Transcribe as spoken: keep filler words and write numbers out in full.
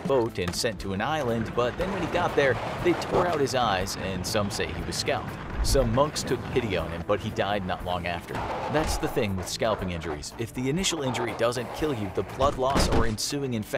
boat and sent to an island, but then when he got there, they tore out his eyes, and some say he was scalped. Some monks took pity on him, but he died not long after. That's the thing with scalping injuries. If the initial injury doesn't kill you, the blood loss or ensuing infection